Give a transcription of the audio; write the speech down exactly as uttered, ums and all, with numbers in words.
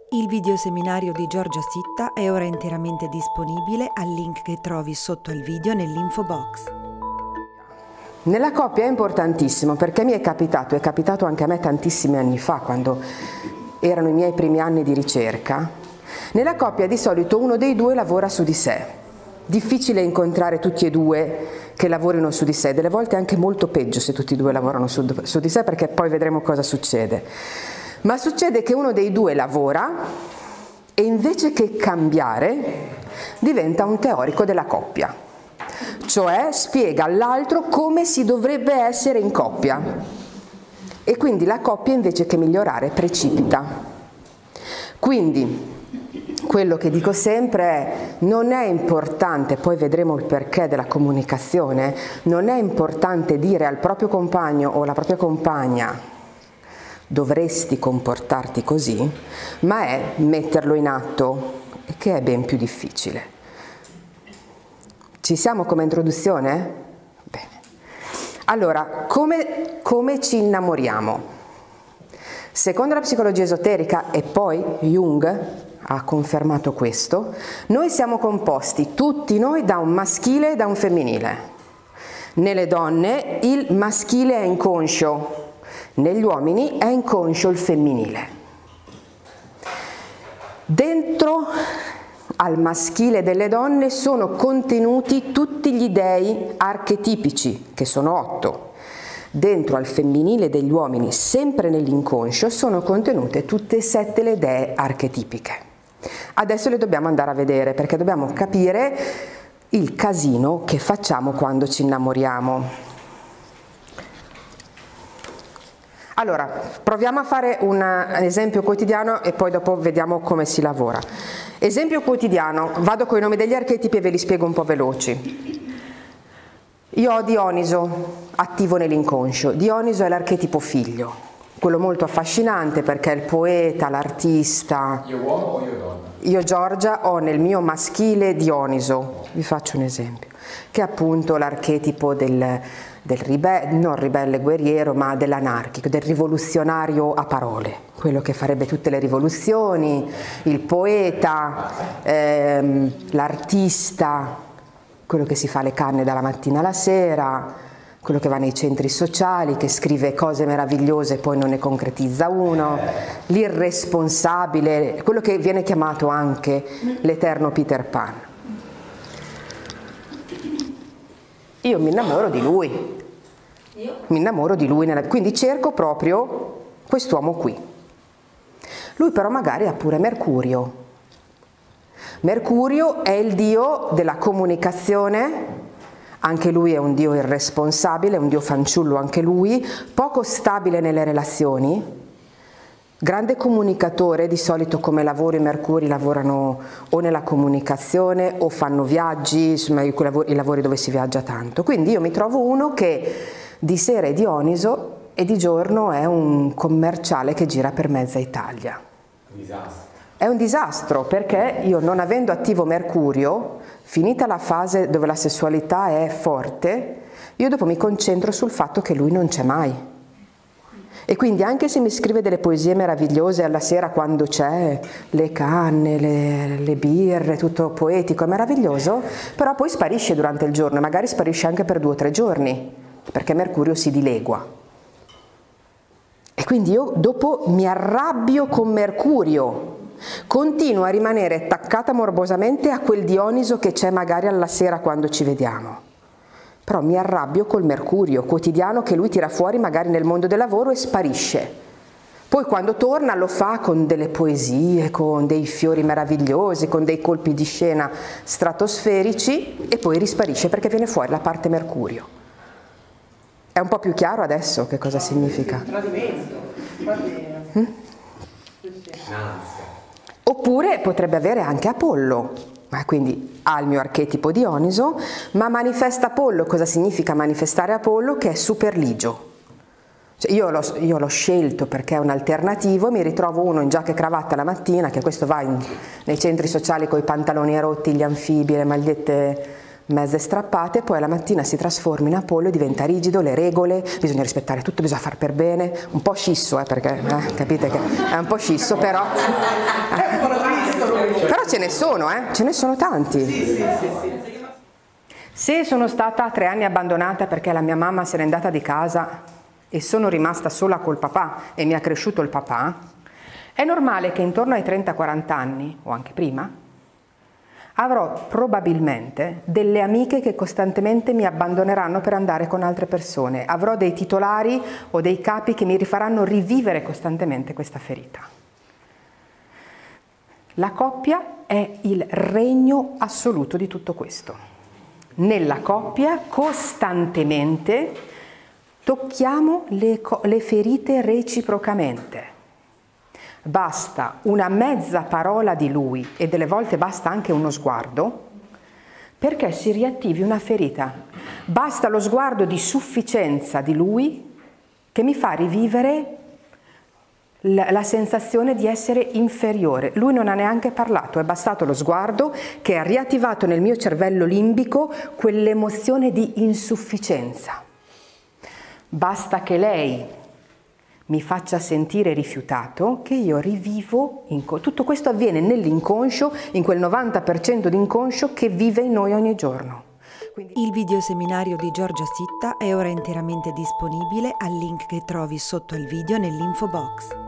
Il videoseminario di Giorgia Sitta è ora interamente disponibile al link che trovi sotto il video nell'info box. Nella coppia è importantissimo perché mi è capitato, è capitato anche a me tantissimi anni fa, quando erano i miei primi anni di ricerca. Nella coppia di solito uno dei due lavora su di sé. Difficile incontrare tutti e due che lavorino su di sé, delle volte è anche molto peggio se tutti e due lavorano su, su di sé, perché poi vedremo cosa succede. Ma succede che uno dei due lavora e invece che cambiare diventa un teorico della coppia, cioè spiega all'altro come si dovrebbe essere in coppia, e quindi la coppia invece che migliorare precipita. Quindi quello che dico sempre è: non è importante, poi vedremo il perché della comunicazione, non è importante dire al proprio compagno o alla propria compagna dovresti comportarti così, ma è metterlo in atto, che è ben più difficile. Ci siamo come introduzione? Bene. Allora, come, come ci innamoriamo? Secondo la psicologia esoterica, e poi Jung ha confermato questo, noi siamo composti, tutti noi, da un maschile e da un femminile. Nelle donne il maschile è inconscio, negli uomini è inconscio il femminile. Dentro al maschile delle donne sono contenuti tutti gli dei archetipici, che sono otto. Dentro al femminile degli uomini, sempre nell'inconscio, sono contenute tutte e sette le dee archetipiche. Adesso le dobbiamo andare a vedere, perché dobbiamo capire il casino che facciamo quando ci innamoriamo. Allora, proviamo a fare un esempio quotidiano e poi dopo vediamo come si lavora. Esempio quotidiano, vado con i nomi degli archetipi e ve li spiego un po' veloci. Io ho Dioniso, attivo nell'inconscio. Dioniso è l'archetipo figlio, quello molto affascinante perché è il poeta, l'artista. Io uomo o io donna? Io, Giorgia, ho nel mio maschile Dioniso, vi faccio un esempio, che è appunto l'archetipo del... del ribelle, non ribelle guerriero, ma dell'anarchico, del rivoluzionario a parole, quello che farebbe tutte le rivoluzioni, il poeta, ehm, l'artista, quello che si fa le canne dalla mattina alla sera, quello che va nei centri sociali, che scrive cose meravigliose e poi non ne concretizza uno, l'irresponsabile, quello che viene chiamato anche l'eterno Peter Pan. Io mi innamoro di lui, Io? mi innamoro di lui, nella... quindi cerco proprio quest'uomo qui. Lui però magari ha pure Mercurio. Mercurio è il dio della comunicazione, anche lui è un dio irresponsabile, un dio fanciullo anche lui, poco stabile nelle relazioni, grande comunicatore. Di solito come lavoro i Mercuri lavorano o nella comunicazione o fanno viaggi, insomma i lavori dove si viaggia tanto. Quindi io mi trovo uno che di sera è Dioniso e di giorno è un commerciale che gira per mezza Italia. Disastro. È un disastro perché io, non avendo attivo Mercurio, finita la fase dove la sessualità è forte, io dopo mi concentro sul fatto che lui non c'è mai. E quindi anche se mi scrive delle poesie meravigliose alla sera quando c'è le canne, le, le birre, tutto poetico e meraviglioso, però poi sparisce durante il giorno, magari sparisce anche per due o tre giorni, perché Mercurio si dilegua. E quindi io dopo mi arrabbio con Mercurio, continuo a rimanere attaccata morbosamente a quel Dioniso che c'è magari alla sera quando ci vediamo. Però mi arrabbio col Mercurio quotidiano che lui tira fuori magari nel mondo del lavoro e sparisce. Poi quando torna lo fa con delle poesie, con dei fiori meravigliosi, con dei colpi di scena stratosferici e poi risparisce perché viene fuori la parte Mercurio. È un po' più chiaro adesso che cosa significa? Tradimento, va bene. Mm? Un'ansia. Oppure potrebbe avere anche Apollo. Quindi ha il mio archetipo Dioniso, ma manifesta Apollo. Cosa significa manifestare Apollo? Che è superligio. Cioè io l'ho, io l'ho scelto perché è un alternativo, mi ritrovo uno in giacca e cravatta la mattina, che questo va in, nei centri sociali con i pantaloni rotti, gli anfibi, le magliette mezze strappate, poi alla mattina si trasforma in Apollo e diventa rigido, le regole, bisogna rispettare tutto, bisogna far per bene, un po' scisso, eh, perché eh, capite che è un po' scisso, però eh. Però ce ne sono, eh, ce ne sono tanti. Sì, sì, sì, sì. Se sono stata tre anni abbandonata perché la mia mamma se n'è andata di casa e sono rimasta sola col papà e mi ha cresciuto il papà, è normale che intorno ai trenta quaranta anni, o anche prima, avrò probabilmente delle amiche che costantemente mi abbandoneranno per andare con altre persone. Avrò dei titolari o dei capi che mi rifaranno rivivere costantemente questa ferita. La coppia è il regno assoluto di tutto questo. Nella coppia costantemente tocchiamo le, le ferite reciprocamente. Basta una mezza parola di lui e delle volte basta anche uno sguardo perché si riattivi una ferita. Basta lo sguardo di sufficienza di lui che mi fa rivivere la, la sensazione di essere inferiore. Lui non ha neanche parlato, è bastato lo sguardo che ha riattivato nel mio cervello limbico quell'emozione di insufficienza. Basta che lei mi faccia sentire rifiutato, che io rivivo, tutto questo avviene nell'inconscio, in quel novanta per cento di inconscio che vive in noi ogni giorno. Quindi... Il videoseminario di Giorgia Sitta è ora interamente disponibile al link che trovi sotto al video nell'info box.